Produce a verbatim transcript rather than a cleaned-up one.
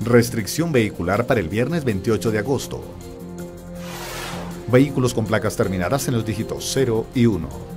Restricción vehicular para el viernes veintiocho de agosto. Vehículos con placas terminadas en los dígitos cero y uno.